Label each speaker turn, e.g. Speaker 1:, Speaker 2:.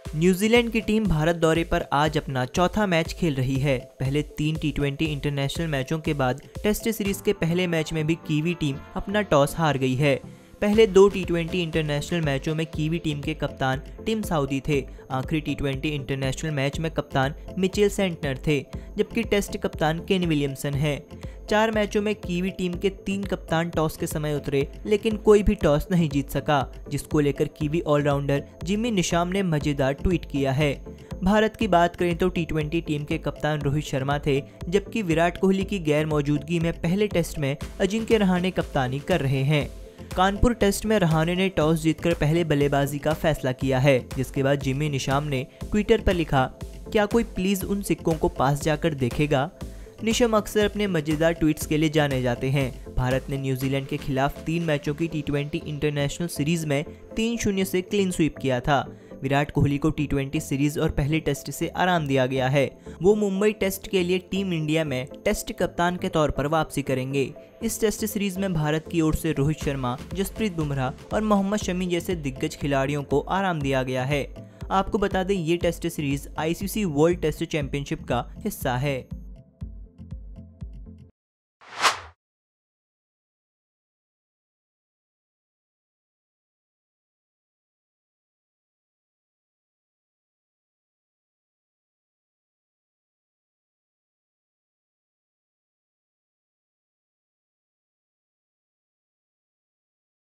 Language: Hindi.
Speaker 1: न्यूजीलैंड की टीम भारत दौरे पर आज अपना चौथा मैच खेल रही है। पहले 3 टी20 इंटरनेशनल मैचों के बाद टेस्ट सीरीज के पहले मैच में भी कीवी टीम अपना टॉस हार गई है। पहले 2 टी20 इंटरनेशनल मैचों में कीवी टीम के कप्तान टिम साउदी थे। आखिरी टी20 इंटरनेशनल मैच में कप्तान मिचेल सेंटनर थे, जबकि टेस्ट कप्तान केन विलियमसन है। 4 मैचों में कीवी टीम के 3 कप्तान टॉस के समय उतरे, लेकिन कोई भी टॉस नहीं जीत सका, जिसको लेकर कीवी ऑलराउंडर जिमी निशाम ने मजेदार ट्वीट किया है। भारत की बात करें तो टी20 टीम के कप्तान रोहित शर्मा थे, जबकि विराट कोहली की गैर मौजूदगी में पहले टेस्ट में अजिंक्य रहाणे कप्तानी कर रहे हैं। कानपुर टेस्ट में रहाणे ने टॉस जीतकर पहले बल्लेबाजी का फैसला किया है, जिसके बाद जिमी निशाम ने ट्विटर पर लिखा, क्या कोई प्लीज उन सिक्कों को पास जाकर देखेगा। निशम अक्सर अपने मजेदार ट्वीट्स के लिए जाने जाते हैं। भारत ने न्यूजीलैंड के खिलाफ 3 मैचों की टी20 इंटरनेशनल सीरीज में 3-0 से क्लीन स्वीप किया था। विराट कोहली को टी20 सीरीज और पहले टेस्ट से आराम दिया गया है। वो मुंबई टेस्ट के लिए टीम इंडिया में टेस्ट कप्तान के तौर पर वापसी करेंगे। इस टेस्ट सीरीज में भारत की ओर से रोहित शर्मा, जसप्रीत बुमराह और मोहम्मद शमी जैसे दिग्गज खिलाड़ियों को आराम दिया गया है। आपको बता दें, ये test series ICC World Test Championship का हिस्सा है।